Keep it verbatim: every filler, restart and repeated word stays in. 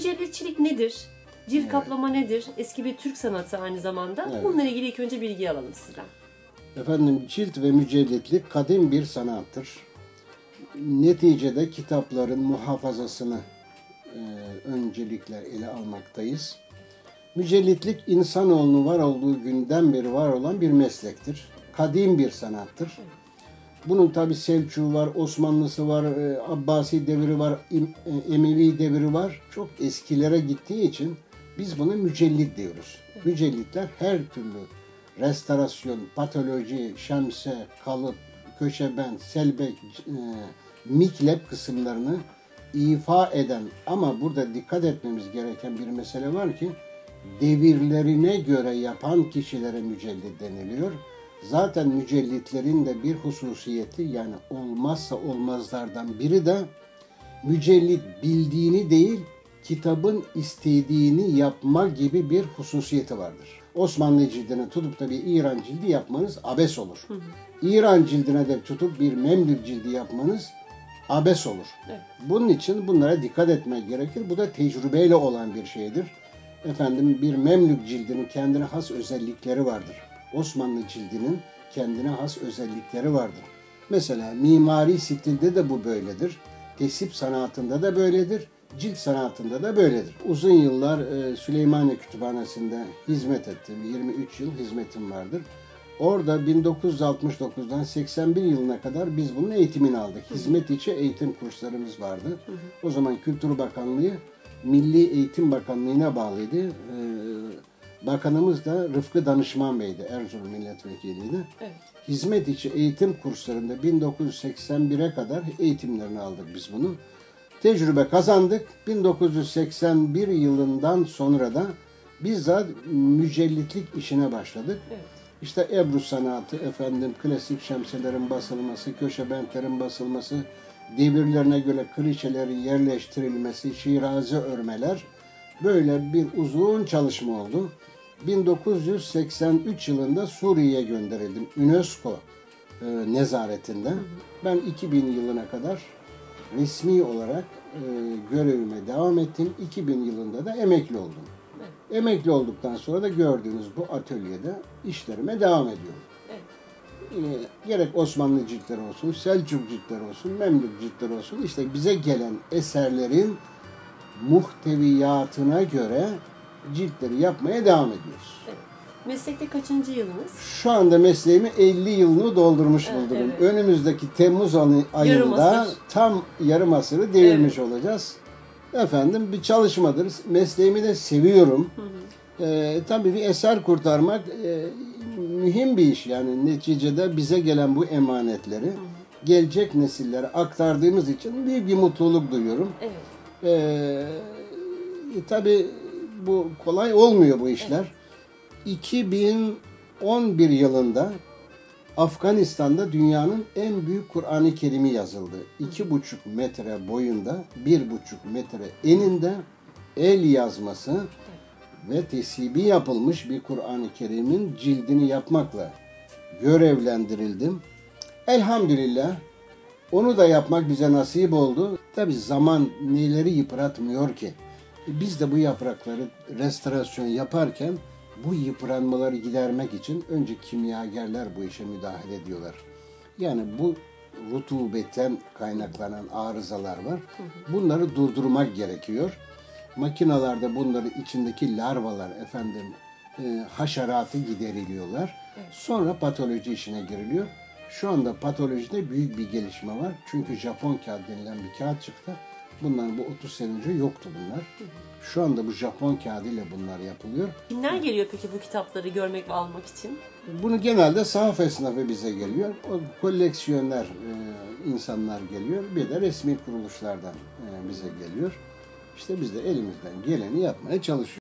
mücellitçilik nedir? Cilt Evet. kaplama nedir? Eski bir Türk sanatı aynı zamanda. Evet. Bununla ilgili ilk önce bilgi alalım sizden. Efendim, cilt ve mücellitlik kadim bir sanattır. Neticede kitapların muhafazasını e, öncelikle ele almaktayız. Mücellitlik insanoğlunun var olduğu günden beri var olan bir meslektir. Kadim bir sanattır. Bunun tabi Selçuk'u var, Osmanlısı var, e, Abbasi devri var, e, Emevi devri var. Çok eskilere gittiği için biz buna mücellit diyoruz. Mücellitler her türlü restorasyon, patoloji, şemse, kalıp, köşebent, selbek, e, miklep kısımlarını ifa eden, ama burada dikkat etmemiz gereken bir mesele var ki devirlerine göre yapan kişilere mücellit deniliyor. Zaten mücellitlerin de bir hususiyeti, yani olmazsa olmazlardan biri de mücellit bildiğini değil, kitabın istediğini yapma gibi bir hususiyeti vardır. Osmanlı cildine tutup da bir İran cildi yapmanız abes olur. Hı hı. İran cildine de tutup bir Memlük cildi yapmanız abes olur. Evet. Bunun için bunlara dikkat etmek gerekir. Bu da tecrübeyle olan bir şeydir. Efendim, bir Memlük cildinin kendine has özellikleri vardır. Osmanlı cildinin kendine has özellikleri vardır. Mesela mimari stilde de bu böyledir. Tesip sanatında da böyledir. Cilt sanatında da böyledir. Uzun yıllar e, Süleymaniye Kütüphanesi'nde hizmet ettim. yirmi üç yıl hizmetim vardır. Orada bin dokuz yüz altmış dokuzdan seksen bir yılına kadar biz bunun eğitimini aldık. Hizmet içi eğitim kurslarımız vardı. Hı hı. O zaman Kültür Bakanlığı Milli Eğitim Bakanlığı'na bağlıydı. Ee, Bakanımız da Rıfkı Danışman Bey'di, Erzurum Milletvekiliydi. Evet. Hizmet içi eğitim kurslarında bin dokuz yüz seksen bire kadar eğitimlerini aldık biz bunu. Tecrübe kazandık. bin dokuz yüz seksen bir yılından sonra da bizzat mücellitlik işine başladık. Evet. İşte Ebru sanatı, efendim klasik şemselerin basılması, köşebentlerin basılması, devirlerine göre klişelerin yerleştirilmesi, şiraze örmeler, böyle bir uzun çalışma oldu. bin dokuz yüz seksen üç yılında Suriye'ye gönderildim. UNESCO e, nezaretinde. Hı hı. Ben iki bin yılına kadar resmi olarak e, görevime devam ettim. iki bin yılında da emekli oldum. Evet. Emekli olduktan sonra da gördüğünüz bu atölyede işlerime devam ediyorum. Evet. E, gerek Osmanlı ciltleri olsun, Selçuk ciltleri olsun, Memlük ciltleri olsun, işte bize gelen eserlerin muhteviyatına göre ciltleri yapmaya devam ediyoruz. Evet. Meslekte kaçıncı yılınız? Şu anda mesleğimi elli yılını doldurmuş evet, bulunurum. Evet. Önümüzdeki Temmuz ayında tam yarım asırı devirmiş evet. olacağız. Efendim, bir çalışmadır. Mesleğimi de seviyorum. Hı hı. Ee, tabii bir eser kurtarmak e, mühim bir iş. Yani neticede bize gelen bu emanetleri hı hı. gelecek nesillere aktardığımız için büyük bir mutluluk duyuyorum. Evet. Ee, tabii bu kolay olmuyor bu işler. Evet. iki bin on bir yılında Afganistan'da dünyanın en büyük Kur'an-ı Kerim'i yazıldı. iki buçuk metre boyunda, bir buçuk metre eninde el yazması ve tesibi yapılmış bir Kur'an-ı Kerim'in cildini yapmakla görevlendirildim. Elhamdülillah onu da yapmak bize nasip oldu. Tabii zaman neleri yıpratmıyor ki? Biz de bu yaprakları restorasyon yaparken bu yıpranmaları gidermek için önce kimyagerler bu işe müdahale ediyorlar. Yani bu rutubetten kaynaklanan arızalar var. Bunları durdurmak gerekiyor. Makinalarda bunları içindeki larvalar, efendim e, haşeratı gideriliyorlar. Sonra patoloji işine giriliyor. Şu anda patolojide büyük bir gelişme var. Çünkü Japon kağıt denilen bir kağıt çıktı. Bundan bu otuz sene önce yoktu bunlar. Şu anda bu Japon kağıdıyla bunlar yapılıyor. Kimler geliyor peki bu kitapları görmek ve almak için? Bunu genelde sahaf esnafı bize geliyor. O koleksiyoner e, insanlar geliyor. Bir de resmi kuruluşlardan e, bize geliyor. İşte biz de elimizden geleni yapmaya çalışıyoruz.